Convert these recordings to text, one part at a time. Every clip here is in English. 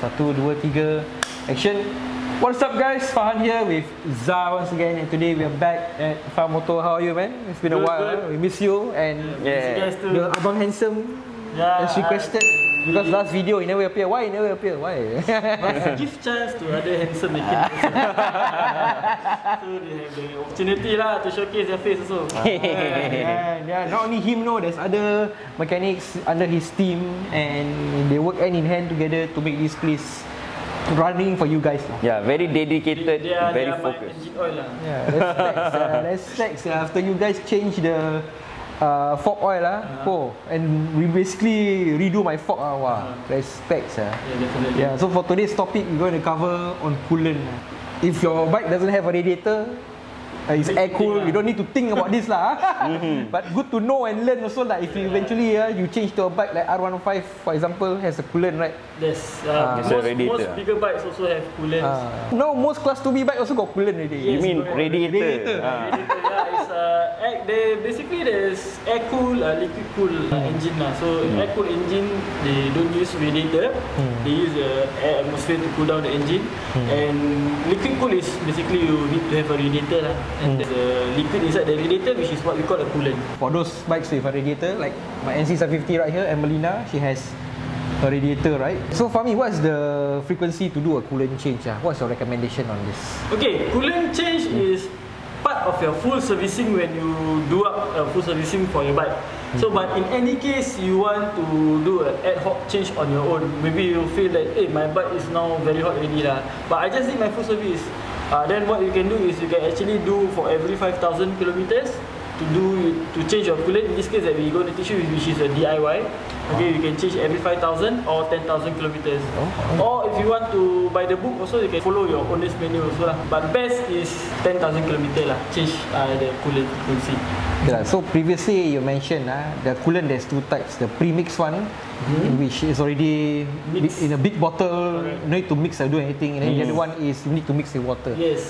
1, 2, 3, action. What's up guys, Fahan here with Zah once again, and today we are back at Farm Motor. How are you, man? It's been a while. We miss you, and the Abang Handsome as requested. Because last video he never appear. Why he never appear? Why? Give chance to other handsome mechanics. So they have the opportunity lah to showcase their face also. Yeah, not only him, no, there's other mechanics under his team, and they work hand in hand together to make this place running for you guys. Yeah, very dedicated, very focused. Engine oil lah. Yeah, that's after you guys change the fork oil and we basically redo my fork. Wow, respects. Yeah, definitely. Yeah, so for today's topic, we're going to cover on coolant. If your bike doesn't have a radiator, it's air cooled, you don't need to think about this lah. But good to know and learn also that if you eventually you change to a bike like R15 for example, has a coolant, right? Yes, most bigger bikes also have coolants. No, most class 2B bike also got coolant already. You mean radiator? Basically there's air cool, liquid cool engine lah. So air cool engine, they don't use radiator. They use air atmosphere to cool down the engine. And liquid cool is basically you need to have a radiator lah. And there's a liquid inside the radiator, which is what we call a coolant. For those bikes with a radiator, like my NC750 right here, Emelina, she has a radiator, right? So for me, what's the frequency to do a coolant change? What's your recommendation on this? Okay, coolant change is part of your full servicing when you do up full servicing for your bike. So, but in any case, you want to do an ad hoc change on your own. Maybe you feel that, hey, my bike is now very hot already lah, but I just did my full service. Then what you can do is you can actually do for every 5,000 kilometers to change your coolant. In this case that we're going to teach you, which is a DIY. Okay, you can change every 5,000 or 10,000 kilometers. Or if you want to buy the book also, you can follow your owner's manual also lah. But best is 10,000 kilometers lah. Change the coolant frequency. Yeah, so previously you mentioned the coolant, there's two types. The pre-mixed one, which is already in a big bottle, no need to mix or do anything. And then the other one is you need to mix with water. Yes.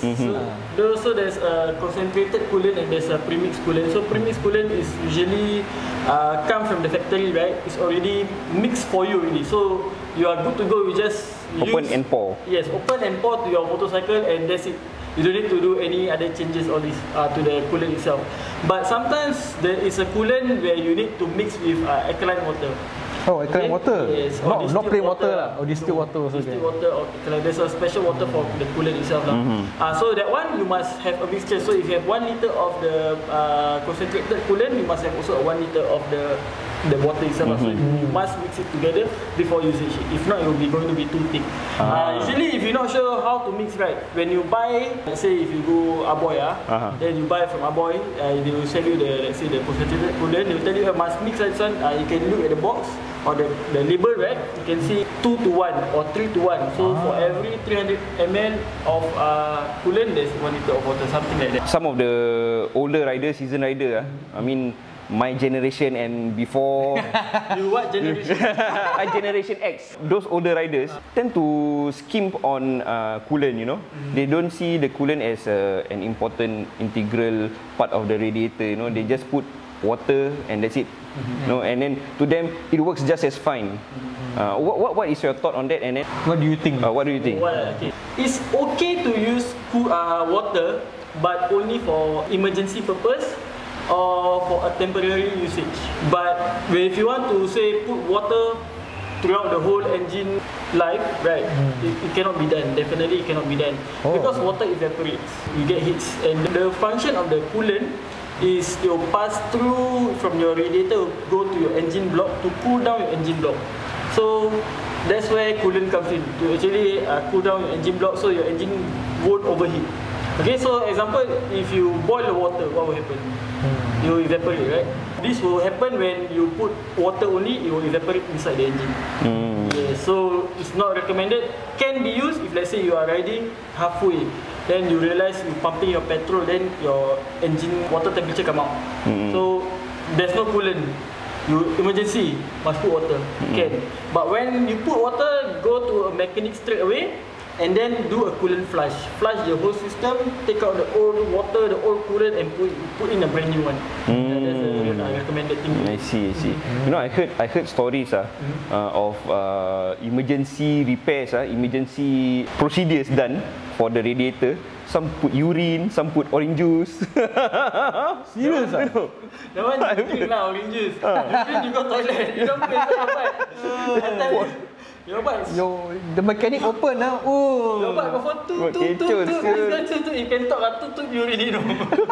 So there's a concentrated coolant and there's a pre-mixed coolant. So pre-mixed coolant is usually come from the factory, right? It's already mixed for you already. So you are good to go. You just open and pour. Yes, open and pour to your motorcycle, and that's it. You don't need to do any other changes all this to the coolant itself. But sometimes there is a coolant where you need to mix with alkaline water. Oh, alkaline water? Yes. Not plain water lah. Or distilled water also. Distilled water or there's a special water for the coolant itself lah. So that one you must have a mixture. So if you have 1 liter of the concentrated coolant, you must have also 1 liter of the water itself. So you must mix it together before usage. If not, it will be going to be too thick. Usually, if you're not sure how to mix, right, when you buy, let's say if you go Aboy, then you buy from Aboy, they will sell you the, let's say, the concentrated coolant. They will tell you must mix this one. You can look at the box or the label, right? You can see 2 to 1 or 3 to 1. So for every 300 ml of coolant, there's 1 liter of water, something like that. Some of the older riders, seasoned rider, I mean, my generation and before. You what generation? I generation X. Those older riders tend to skimp on coolant, you know. They don't see the coolant as an important integral part of the radiator, you know. They just put water and that's it. No, and then to them it works just as fine. What is your thought on that? And then what do you think? What do you think? Well, okay. It's okay to use water, but only for emergency purpose or for a temporary usage. But if you want to say put water throughout the whole engine life, right, it cannot be done. Definitely it cannot be done. Because water evaporates, you get heats, and the function of the coolant is it will pass through from your radiator, go to your engine block to cool down your engine block. So that's where coolant comes in, to actually cool down your engine block so your engine won't overheat. Okay, so example, if you boil the water, what will happen? It will evaporate, right? This will happen when you put water only, it will evaporate inside the engine. Yeah, so it's not recommended. Can be used if let's say you are riding halfway, then you realize you pumping your petrol, then your engine water temperature come out. So there's no coolant. You emergency must put water. Can. But when you put water, go to a mechanic straight away. And then do a coolant flush. Flush the whole system, take out the old water, the old coolant, and put in a brand new one. That's a recommended to me. I see. You know, I heard stories of emergency repairs, emergency procedures done for the radiator. Some put urine, some put orange juice. Serious ah? That one you drink lah, orange juice. You drink, you go toilet. You don't play your bike. I tell you. Your bike. The mechanic open now. Oh. Your bike before tu. You can talk lah, you already know.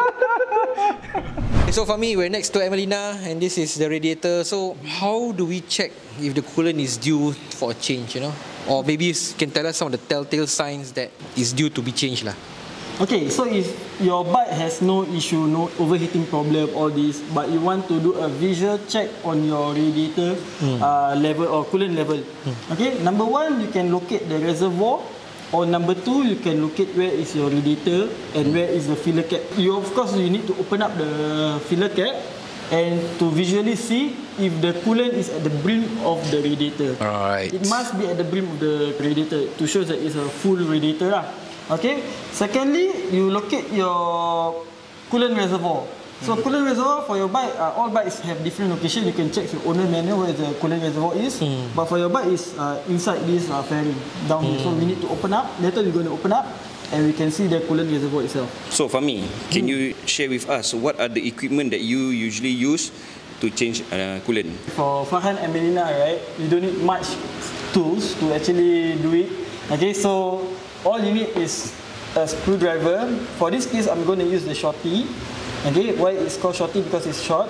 So for me, we're next to Emelina and this is the radiator. So how do we check if the coolant is due for a change, you know? Or maybe you can tell us some of the telltale signs that is due to be changed lah. Okay, so if your bike has no issue, no overheating problem, all this, but you want to do a visual check on your radiator level or coolant level. Okay, number one, you can locate the reservoir. Or number two, you can locate where is your radiator and where is the filler cap. Of course, you need to open up the filler cap and to visually see if the coolant is at the brim of the radiator. Alright. It must be at the brim of the radiator to show that it's a full radiator lah. Okay. Secondly, you locate your coolant reservoir. So coolant reservoir for your bike, all bikes have different location. You can check your owner manual where the coolant reservoir is. But for your bike is inside this fairing down here. So we need to open up. Later we're going to open up and we can see the coolant reservoir itself. So Fahmi, can you share with us what are the equipment that you usually use to change coolant? For Farhan and Melina, right, you don't need much tools to actually do it. Okay, so all you need is a screwdriver. For this case, I'm going to use the shorty. Okay, why it's called shorty? Because it's short.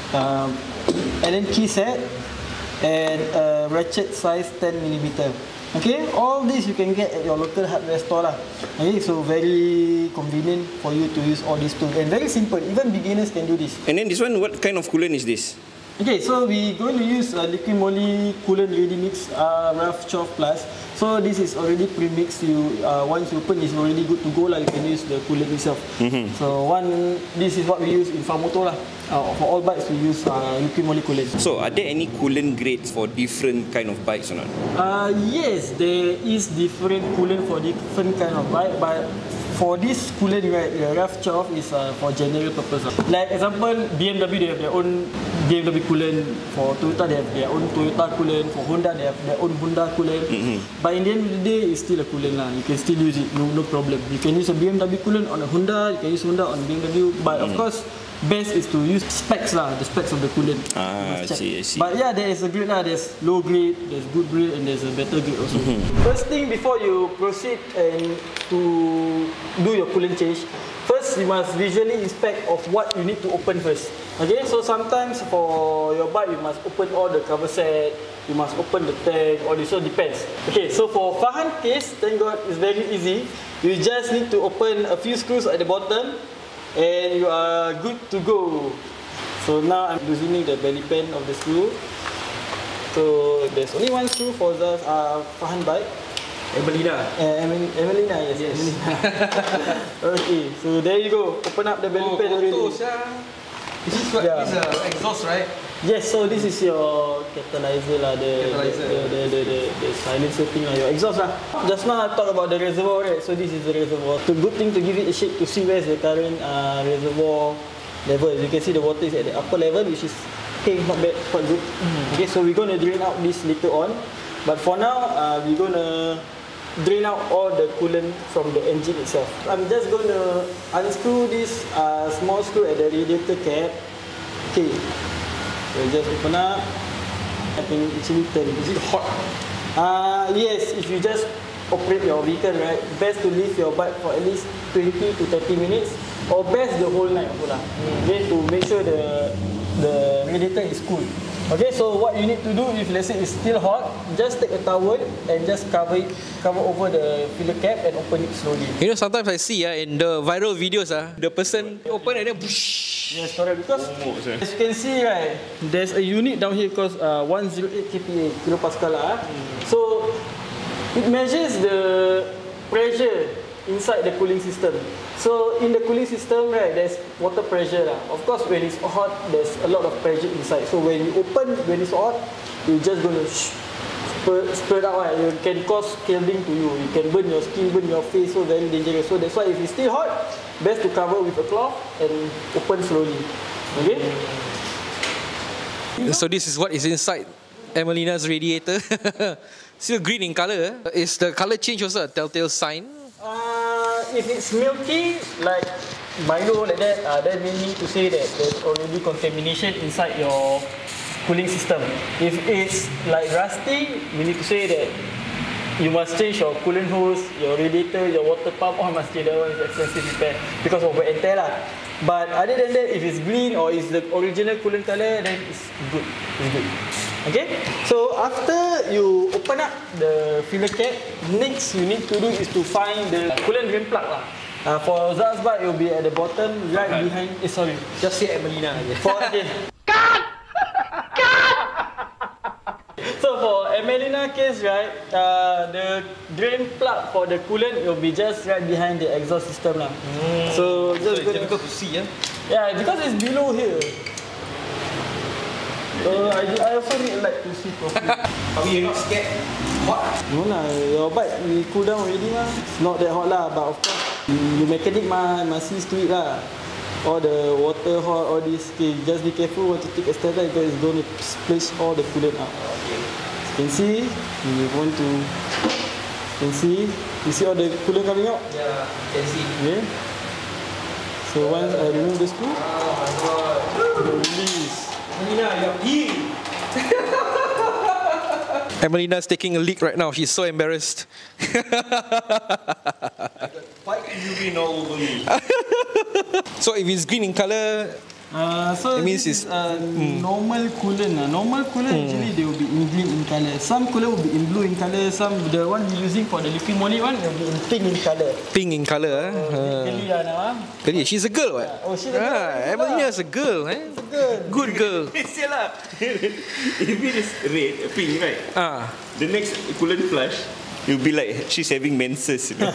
Allen key set and a ratchet size 10mm. Okay, all this you can get at your local hardware store lah. Okay, so very convenient for you to use all these tools and very simple. Even beginners can do this. And then this one, what kind of coolant is this? Okay, so we're going to use liquid moly coolant ready mix RAF 12 plus. So this is already pre-mixed. Once you open, it's already good to go lah. You can use the coolant itself. So this is what we use in Farmoto lah. For all bikes, we use liquid moly coolant. So are there any coolant grades for different kind of bikes or not? Yes, there is different coolant for different kind of bike, but for this coolant, right, the RAF 12 is for general purpose. Like example, BMW, they have their own BMW coolant. For Toyota, they have their own Toyota coolant. For Honda, they have their own Honda coolant. But in the end of the day, it's still a coolant lah. You can still use it, no problem. You can use a BMW coolant on a Honda. You can use Honda on BMW. But of course, best is to use specs lah, the specs of the coolant. I see. But yeah, there is a grade lah. There's low grade, there's good grade, and there's a better grade also. First thing before you proceed and to do your coolant change, first you must visually inspect of what you need to open first. Okay, so sometimes for your bike you must open all the cover set, you must open the tank, all this, so depends. Okay, so for Farhan case, thank God, it's very easy. You just need to open a few screws at the bottom and you are good to go. So now I'm loosening the belly pan of the screw. So there's only one screw for the Farhan bike. Emelina. Emelina, yes. Okay, so there you go. Open up the belly pan already. This is what is exhaust, right? Yes, so this is your catalyzer lah, the silencer thing lah, your exhaust lah. Just now I talked about the reservoir, right? So this is the reservoir. The good thing to give it a shake to see where's the current reservoir level. As you can see, the water is at the upper level, which is okay, not bad, quite good. Okay, so we're going to drain out this later on. But for now, we're going to drain out all the coolant from the engine itself. I'm just going to unscrew this small screw at the radiator cap. Okay, so just open up. I can actually turn. Is it hot? Yes, if you just operate your vehicle, right, best to leave your bike for at least 20 to 30 minutes or best the whole night pula. Okay, to make sure the radiator is cool. Okay, so what you need to do if let's say it's still hot, just take a towel and just cover over the filler cap and open it slowly. You know, sometimes I see in the viral videos, the person open and then whoosh. Yes, correct. Because as you can see, right, there's a unit down here called 108 kPa, kilopascal. So it measures the pressure inside the cooling system. So in the cooling system, right, there's water pressure lah. Of course, when it's hot, there's a lot of pressure inside. So when you open, when it's hot, you're just gonna spread out. Right? You can cause scalding to you. You can burn your skin, burn your face. So very dangerous. So that's why if it's still hot, best to cover with a cloth and open slowly. Okay. So this is what is inside Emelina's radiator. Still green in color. Is the color change also a telltale sign? If it's milky, like Milo like that, then we need to say that there's already contamination inside your cooling system. If it's like rusty, we need to say that you must change your coolant hose, your radiator, your water pump, all must change. That one is expensive repair because of wear and tear lah. But other than that, if it's green or it's the original coolant color, then it's good. It's good. Okay? So after you open up the filler cap, next you need to do is to find the coolant drain plug lah. For Zaz bike, it will be at the bottom, right behind. Sorry, Just say Emelina. for okay. So for Emelina case, right, the drain plug for the coolant will be just right behind the exhaust system lah. So just It's difficult to see, yeah? yeah, because it's below here. I also need light to see properly. I mean, you're not scared? Hot? No lah, your bike we cool down already lah. It's not that hot lah, but of course you mechanic must see to it lah. All the water hot, all this. Okay, just be careful when to take a step back because it's going to splash all the coolant out. Okay. You can see, you want to. You see all the coolant coming out? Yeah, can see. Okay. So once I remove the screw, Oh my god. release. Emelina, you're peeing. Emelina's taking a leak right now. She's so embarrassed. Quite urine all over me. So if it's green in color, So it means this it's normal coolant. Normal coolant usually they will be in green in color. Some coolant will be in blue in color. Some the one we're using for the liquid money one will be in pink in color. pink in color. Kelly lah now. Kelly, she's a girl, what? Oh, she's a girl. Emelina's a girl, eh? Good girl. Sial lah. If it is red, pink, right? The next coolant flush, you'll be like she's having menses. You know?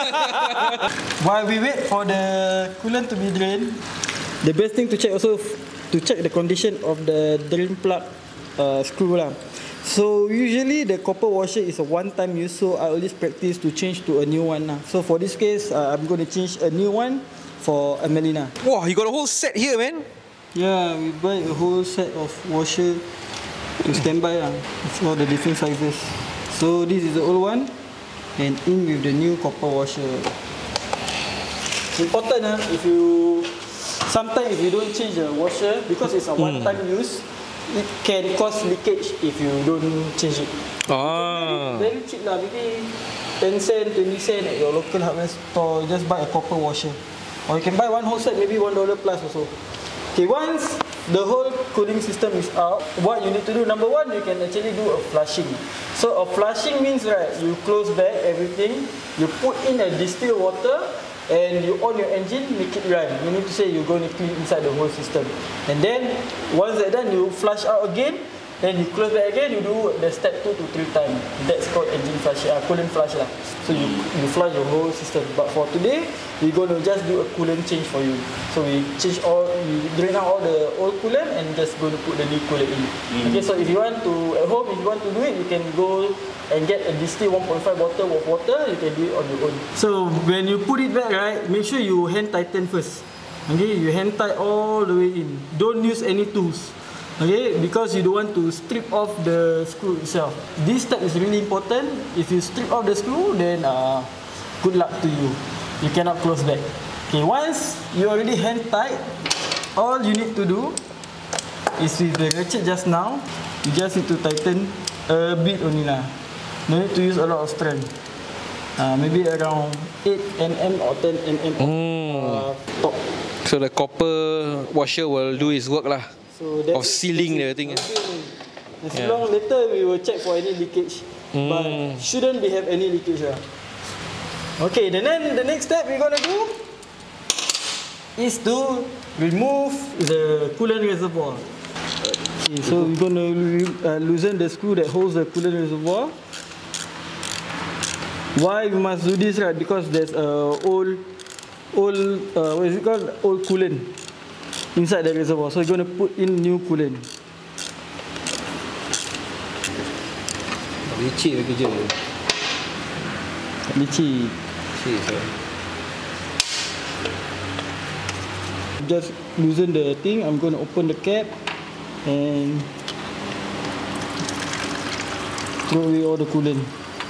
While we wait for the coolant to be drained, the best thing to check also to check the condition of the drain plug screw lah. So usually the copper washer is a one-time use, so I always practice to change to a new one lah. So for this case, I'm going to change a new one for Emelina. Wow, you got a whole set here, man. Yeah, we buy a whole set of washer to stand by lah. It's all the different sizes. So this is the old one, and in with the new copper washer. It's important if you sometimes if you don't change the washer because it's a one-time use, it can cause leakage if you don't change it. Very cheap lah, maybe 10 cent, 20 cent at your local hardware store. Just buy a copper washer, or you can buy one whole set, maybe $1 plus also. Okay, once the whole cooling system is out, what you need to do, number one, you can actually do a flushing. So a flushing means, right, you close back everything, you put in a distilled water, and you on your engine, make it run. You need to say you're going to clean inside the whole system. And then, once that's done, you flush out again, then you close back again, you do the step 2 to 3 times. That's called engine flush, coolant flush lah. So you flush your whole system. But for today, we're going to just do a coolant change for you. So we drain out all the old coolant and just going to put the new coolant in. Okay, so if you want to, at home, if you want to do it, you can go and get a distilled 1.5 bottle of water, you can do it on your own. So when you put it back, right, make sure you hand tighten first. Okay, you hand tight all the way in. Don't use any tools. Okay, because you don't want to strip off the screw itself. This step is really important. If you strip off the screw, then good luck to you. You cannot close back. Okay, once you already hand tight, all you need to do is with the ratchet just now, you just need to tighten a bit only lah. No need to use a lot of strength. Maybe around 8 mm or 10 mm top. So the copper washer will do its work lah. So of sealing the thing. As long later we will check for any leakage, but shouldn't be have any leakage lah. Okay, then the next step we're gonna do is to remove the coolant reservoir. Okay, so we're gonna loosen the screw that holds the coolant reservoir. Why we must do this, right? Because there's a old what is it called? Old coolant inside the reservoir. So we're going to put in new coolant. Licik kerja. Licik. Just loosen the thing. I'm going to open the cap and throw away all the coolant.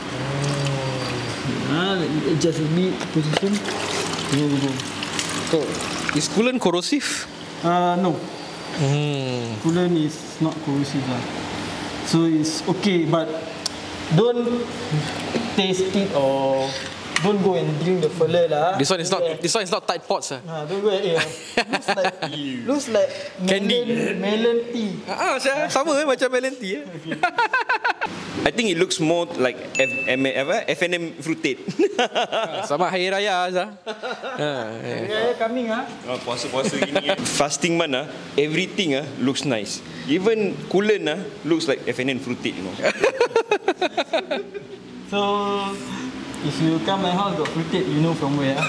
Let me adjust a bit position. Here we go. So, is coolant corrosive? No. Coolant is not corrosive lah. So it's okay, but don't taste it or don't go and drink the fella lah. This one is not tight pots. Don't go and looks like Candy. melon tea. Sama macam melon tea. I think it looks more like F&M fruited. Sama Hari Raya Azhar. Hari Raya coming Puasa-puasa gini fasting month everything looks nice. Even coolant looks like F&M fruited, you know. So if you come my house got fruited, you know from where.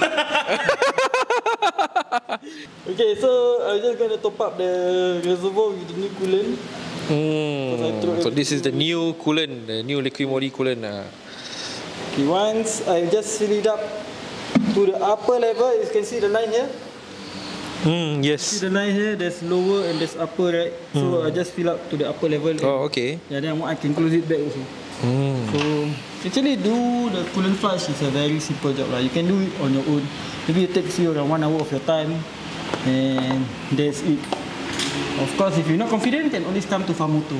Okay, so I'm just gonna top up the reservoir with the new coolant. So this is the new coolant, the new liquid body coolant. Okay, once I just fill it up to the upper level, you can see the line here. Yes. See the line here, there's lower and there's upper, right? So I just fill up to the upper level. Oh, okay. Yeah, then I can close it back also. So actually do the coolant flush is a very simple job lah. You can do it on your own. Maybe it takes you around 1 hour of your time, and that's it. Of course, if you're not confident, you can always come to Famoto.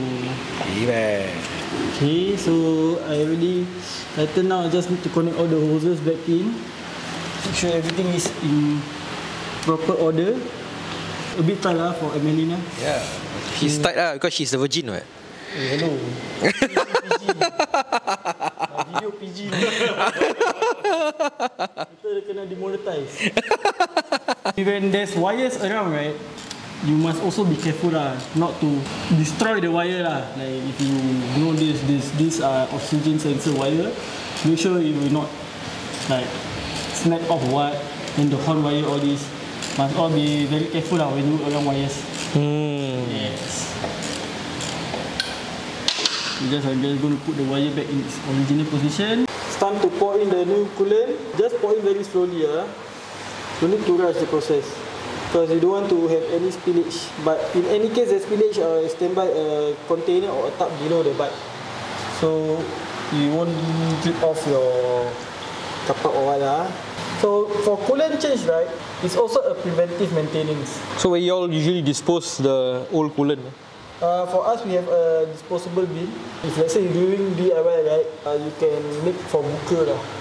Okay, so I already tighten now. I just need to connect all the hoses back in. Make sure everything is in proper order. A bit tight lah for Emelina. Yeah. She's tight lah because she's a virgin, right? Hey, hello. Video PG. Kita kena demonetize. When there's wires around, right, you must also be careful lah, not to destroy the wire lah. Like if you know these are oxygen sensor wire, make sure it will not like snap off what, and the horn wire, all this must all be very careful lah when you around wires. Yes. I'm just going to put the wire back in its original position. It's time to pour in the new coolant. Just pour in very slowly. Don't need to rush the process because you don't want to have any spillage. But in any case, the spillage, stand by a container or a tub below the bike, so you won't drip off your kapak or what. So for coolant change, right, it's also a preventive maintenance. So where you all usually dispose the old coolant? For us, we have a disposable bin. If let's say you're doing DIY, right, you can make for buka lah.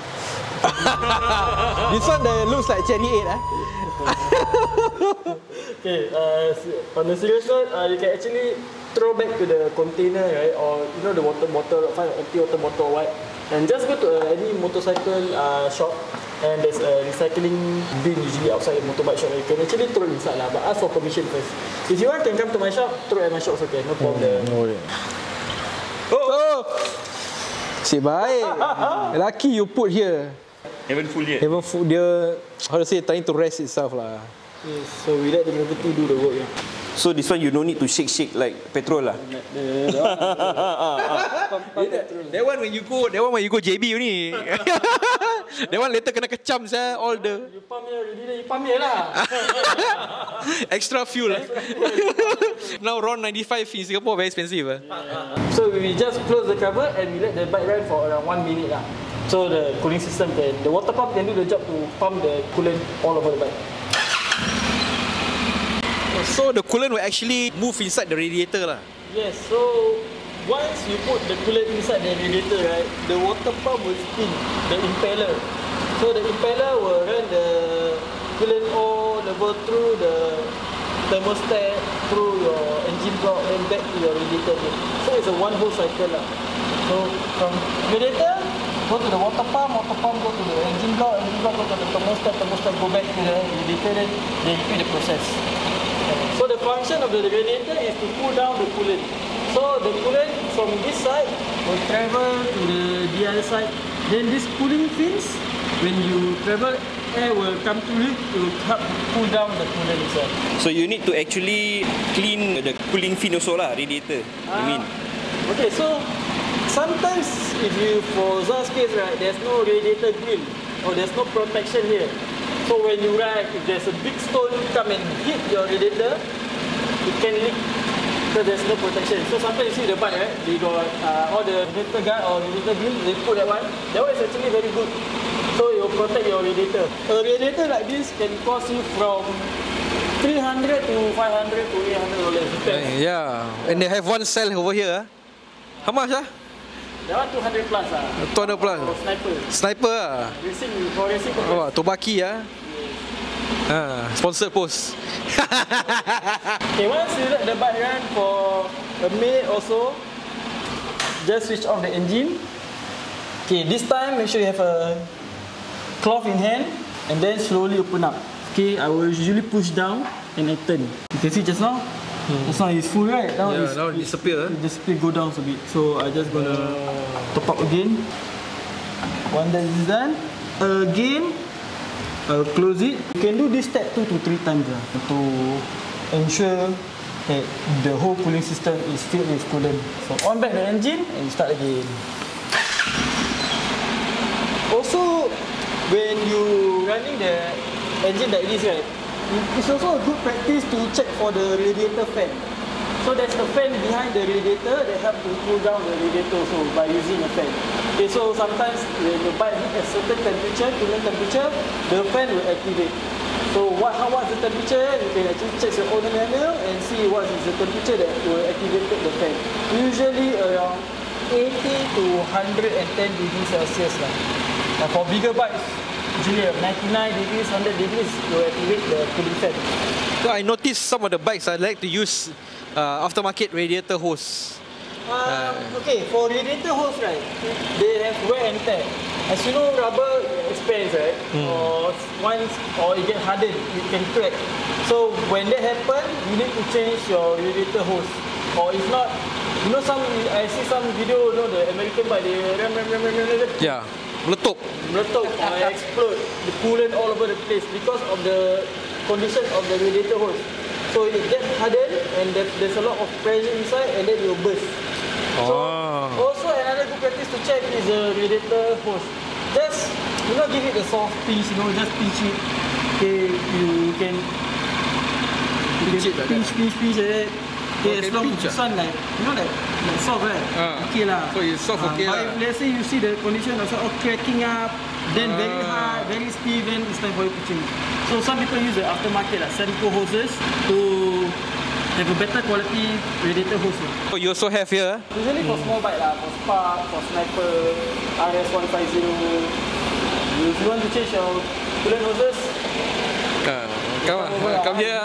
This one looks like cherry 8 Okay, on the serious note, you can actually throw back to the container, right, or you know the water bottle, find an empty water bottle or what, and just go to any motorcycle shop, and there's a recycling bin usually outside the motorbike shop. You can actually throw it inside lah, but ask for permission first. If you want, can come to my shop, throw at my shop also can, no problem. Oh! Si baik. Lucky you put here. Haven't full yet. Haven't full, dia, how to say, trying to rest itself lah. Yes, so we let the gravity do the work. Yeah. So this one you don't need to shake like petrol lah. That one when you go JB only. That one later kena kecam saya all the. You pump here already, then you pump here lah. Extra fuel. Now RON 95 in Singapore very expensive. So we just close the cover and we let the bike run for around 1 minute lah. So the cooling system the water pump can do the job to pump the coolant all over the bike. So the coolant will actually move inside the radiator lah. Yes, so once you put the coolant inside the radiator, right, the water pump will spin the impeller. So the impeller will run the coolant all level through the thermostat, through your engine block, and back to your radiator again. So it's a one whole cycle lah. So from radiator, go to the water pump go to the engine block go to the thermostat go back to the radiator, then they repeat the process. So the function of the radiator is to cool down the coolant. So the coolant from this side will travel to the other side. Then this cooling fins, when you travel, air will come through it to help cool down the coolant itself. So you need to actually clean the cooling fin also lah, radiator. I mean. Okay, so sometimes if you, for Zah's case, right, there's no radiator grill or there's no protection here. So when you ride, if there's a big stone come and hit your radiator, it can leak. So there's no protection. So sometimes you see the bike, right? They got all the radiator guard or radiator beam, they put that one. That one is actually very good. So it will protect your radiator. A radiator like this can cost you from $300 to $500 to $800. Yeah, and they have one cell over here. How much? That one 200 plus. 200 plus. For sniper. Sniper. Racing, for racing purpose. Oh, Tobaki sponsored post. Okay, once you let the bike run for a minute or so, just switch off the engine. Okay, this time make sure you have a cloth in hand and then slowly open up. Okay, I will usually push down and I turn. You can see just now, just now it's full, right? Now now it disappear. It disappear, go down a bit. So I just gonna top up again. Once that is done, again I'll close it. You can do this step 2 to 3 times to ensure that the whole cooling system is filled with coolant. So on back the engine and start again. Also, when you running the engine like this, right, it's also a good practice to check for the radiator fan. So there's a fan behind the radiator that helps to cool down the radiator also by using a fan. Okay, so sometimes when the bike hits a certain temperature, coolant temperature, the fan will activate. So how much the temperature, you can actually check your owner manual and see what is the temperature that will activate the fan. Usually around 80 to 110 degrees Celsius lah. And for bigger bikes, usually 99 degrees, 100 degrees will activate the cooling fan. So I noticed some of the bikes I like to use aftermarket radiator hose. Okay, for radiator hose, right, they have wear and tear. As you know, rubber expands, right? Or it get hardened, it can crack. So when that happen, you need to change your radiator hose. Or if not, you know, I see some video, you know, the American bike, they ram. Yeah, meletup or explode the coolant all over the place because of the condition of the radiator hose. So it gets hardened and there's a lot of pressure inside and then it will burst. So also another good practice to check is the radiator hose. Just, you know, give it a soft pinch, you know, just pinch it. Okay, you can pinch like that. Okay, as long as this one like, you know, like soft, right? Okay lah. So it's soft, okay lah. But if let's say you see the condition also cracking up, then very hard, very stiff, then it's time for you to change. So some people use the aftermarket Semco hoses to have a better quality radiator hose. So you also have here? Usually for small bike lah, for Spark, for Sniper, RS150. If you want to change your coolant hoses, come here.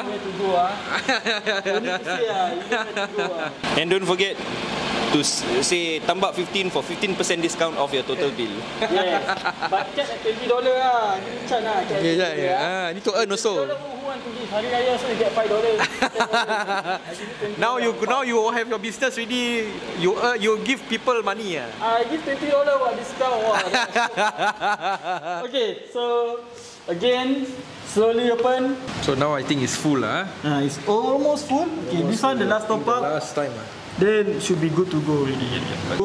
And don't forget to say tambak 15 for 15% discount off your total bill. Yes, but cap at $20 lah. Give me chance lah. Yeah. Need to earn also. Who want to give? Hari Raya so you get $5. Now you have your business ready. You give people money. I give $20 what discount. Okay, so again, slowly open. So now I think it's full lah. It's almost full. Okay, this one the last top up. Last time. Then should be good to go already.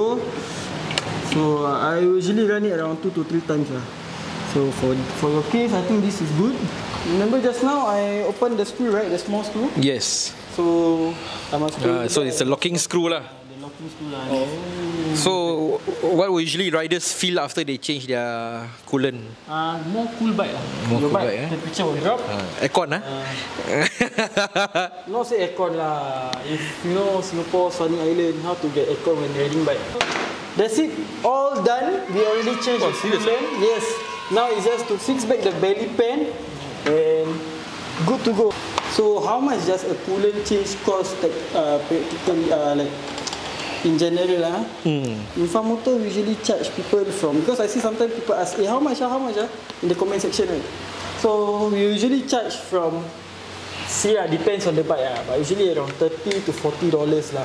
So I usually run it around 2 to 3 times lah. So for your case, I think this is good. Remember just now I opened the screw, right? The small screw. Yes. So I must. So it's a locking screw lah. The locking screw lah. So what will usually riders feel after they change their coolant? More cool bike lah. More your cool bike, bike, temperature will drop. Aircon Not say aircon lah. If you know Singapore, Sunny Island, how to get aircon when riding bike. That's it. All done. We already changed the coolant. Yes. Now it's just to fix back the belly pan and good to go. So how much does a coolant change cost? Practically, like in general lah. Infamoto usually charge people from, because I see sometimes people ask, how much in the comment section, right? So we usually charge from, see depends on the bike but usually around $30 to $40 lah.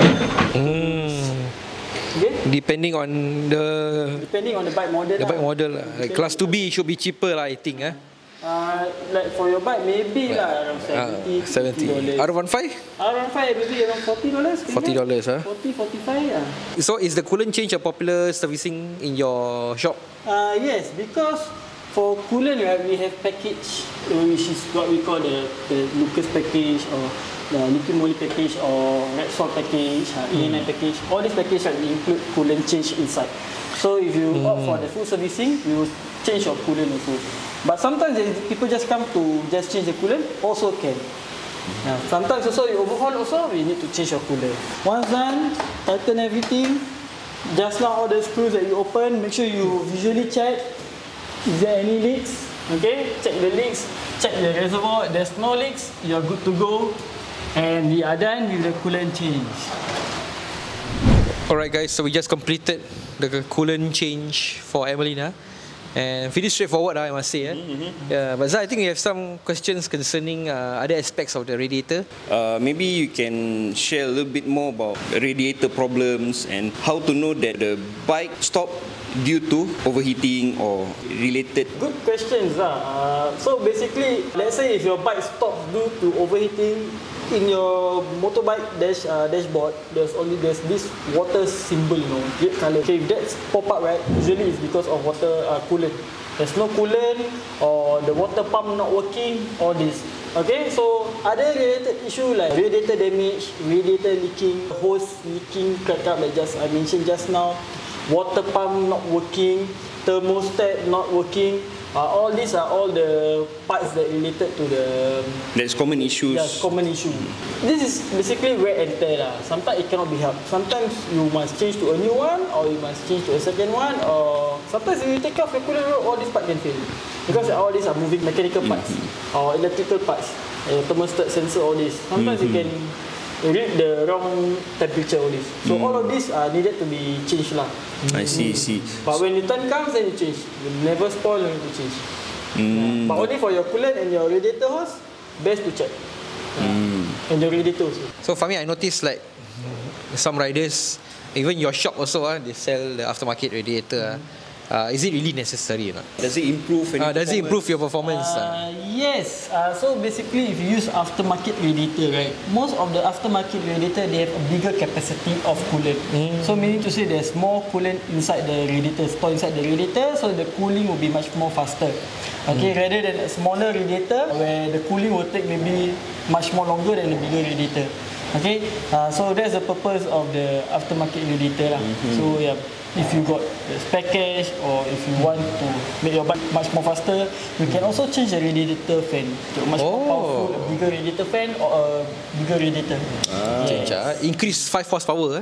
Okay? Depending on the bike model. The bike model lah. Like class 2B should be cheaper lah, I think. Like for your bike, maybe around 70. R15? R15 maybe around $40. $40, So is the coolant change a popular servicing in your shop? Yes, because for coolant, we have package, which is what we call the Lucas package, or liquid moly package or Repsol package, E9 package, all these packages include coolant change inside. So if you opt for the full servicing, you will change your coolant also. But sometimes people just come to just change the coolant, also can. Sometimes also you overhaul also, we need to change your coolant. Once done, tighten everything. Just now all the screws that you open, make sure you visually check, is there any leaks? Okay, check the leaks, check the reservoir. If there's no leaks, you're good to go. And we are done with the coolant change. Alright guys, so we just completed the coolant change for Emelina. And pretty straightforward, I must say. Yeah, but Zai, I think you have some questions concerning other aspects of the radiator. Maybe you can share a little bit more about radiator problems and how to know that the bike stopped due to overheating or related. Good questions. So basically, let's say if your bike stops due to overheating, in your motorbike dashboard, there's this water symbol, red color. Okay, if that's pop up, right, usually it's because of water coolant. There's no coolant or the water pump not working, all this. Okay, so other related issue like radiator damage, radiator leaking, hose leaking, crack up like I mentioned just now, water pump not working, thermostat not working. All these are all the parts that related to the... That's common issues. Yes, common issue. This is basically wear and tear. Sometimes it cannot be helped. Sometimes you must change to a new one, or you must change to a second one, or sometimes if you take off your coolant rod, all these parts can fail. Because all these are moving mechanical parts or electrical parts. Thermostat, sensor, all this. Sometimes you can read the wrong temperature, all this. So all of these are needed to be changed lah. I see. But when the time comes, then you change. You never spoil, you need to change. But only for your coolant and your radiator hose, best to check. And the radiator also. So for me, I noticed like some riders, even your shop also, they sell the aftermarket radiator. Is it really necessary or not? Does it improve? Does it improve your performance? Yes. So basically, if you use aftermarket radiator, right, most of the aftermarket radiator, they have a bigger capacity of coolant. So meaning to say there's more coolant inside the radiator, stored inside the radiator, so the cooling will be much more faster. Okay, rather than a smaller radiator where the cooling will take maybe much more longer than the bigger radiator. Okay, so that's the purpose of the aftermarket radiator lah. So yeah. If you got the spare cash or if you want to make your bike much more faster, you can also change the radiator fan to a much more powerful, a bigger radiator fan or a bigger radiator. Change, increase 5 horsepower.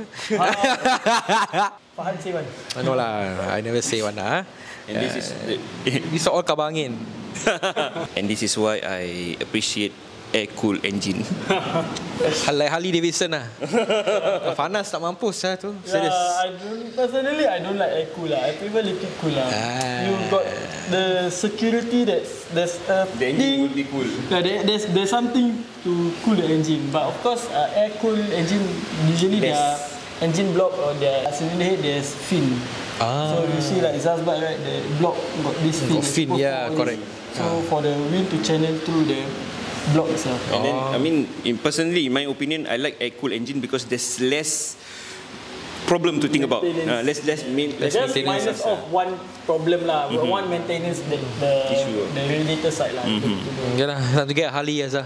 Faham say one? No lah, I never say one lah. And this is these are all kabar angin. And this is why I appreciate air-cooled engine. Like Harley Davidson lah. Panas tak mampus lah tu. Serius. Personally, I don't like air-cool lah. I prefer liquid cool lah. You got the security that there's a the engine will be cool. There's something to cool the engine. But of course, air-cooled engine, usually their engine block or their cylinder head, there's fin. So you see like Zazbike, right, the block got this fin. Got fin, yeah, correct. So for the wind to channel through the block itself. And then, I mean, personally, in my opinion, I like air-cooled engine because there's less problem to think about. Less just minus off one problem lah. One maintenance the radiator side lah. Okay lah, time to get a Harley Azhar.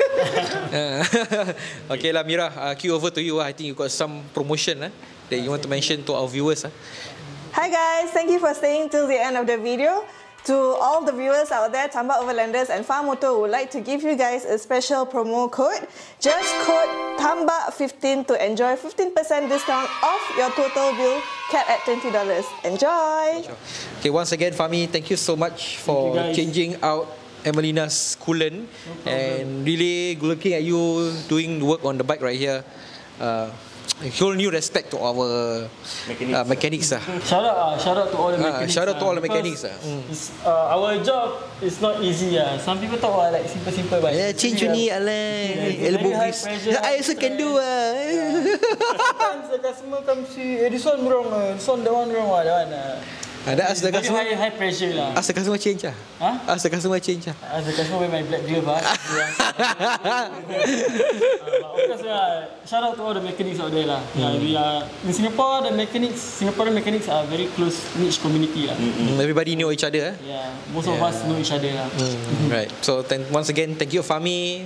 Okay lah, Mira, cue over to you. I think you got some promotion that you want to mention to our viewers. Hi guys, thank you for staying till the end of the video. To all the viewers out there, Tambak Overlanders and Farm Motor would like to give you guys a special promo code. Just code TAMBAK15 to enjoy 15% discount off your total bill, capped at $20. Enjoy! Okay, once again, Fahmi, thank you so much for changing out Emelina's coolant. And really looking at you doing work on the bike right here. A whole new respect to our mechanics. Shout out to all the mechanics. Shout out to all the mechanics. Our job is not easy. Some people talk like simple, but change ni elbow grease. I also can do. Sometimes the customer come see, this one wrong, this one that one wrong, that one. Ask the customer. High pressure lah. Ask the customer change Ask the customer change Ask the customer wear my black glove Of course shout out to all the mechanics out there lah. We are in Singapore. Singaporean mechanics are very close niche community lah. Everybody know each other. Most of us know each other lah. Right. So once again, thank you, Fahmi.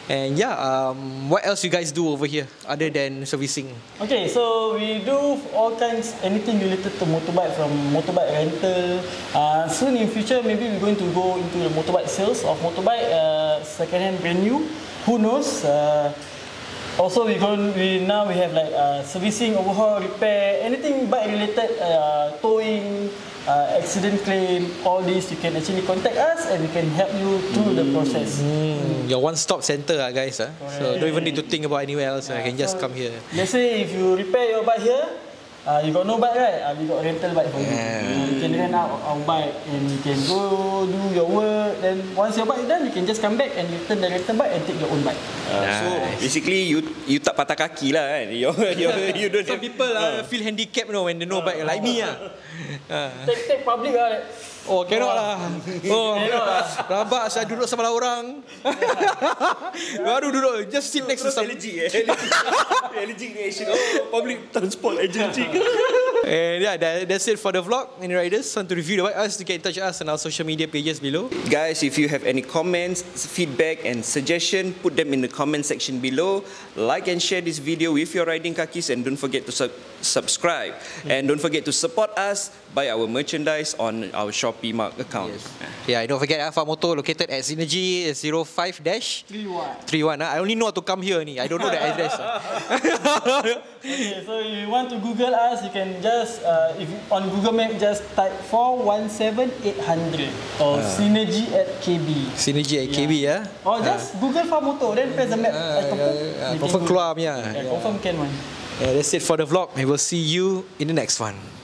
And yeah, what else you guys do over here other than servicing? Okay, so we do all kinds, anything related to motorbike, from motorbike rental. Soon in future, maybe we're going to go into the motorbike sales of motorbike, second-hand, brand new. Who knows? Also, we have like servicing, overhaul, repair, anything bike related, towing, accident claim, all this you can actually contact us and we can help you through the process. Your one-stop center, guys. So don't even need to think about anywhere else. You can just come here. Let's say if you repair your bike here, you got no bike, right? We got rental bike for you. You can rent out our bike and you can go do your work. Then once your bike is done, you can just come back and return the rental bike and take your own bike. So basically you tak patah kaki lah kan. You don't. Some people feel handicapped when they know bike like me Take public Oh, cannot lah. Oh, rabak saya duduk sebelah orang. Baru duduk, just sit next to some Allergic reaction. Public transport agency. And yeah, that's it for the vlog. Any riders want to review the bike, us to get in touch with us on our social media pages below. Guys, if you have any comments, feedback and suggestion, put them in the comment section below. Like and share this video with your riding kakis, and don't forget to subscribe. And don't forget to support us, buy our merchandise on our Shopee Mark account. Yeah, don't forget Farm Motor located at Synergy 05-31. I only know how to come here ni. I don't know the address. Okay, so if you want to Google us, you can just if on Google Map just type 417800 or Synergy at KB. Synergy at KB Or just Google Farm Motor, then press the map. Confirm keluar punya. Confirm can one. That's it for the vlog. We will see you in the next one.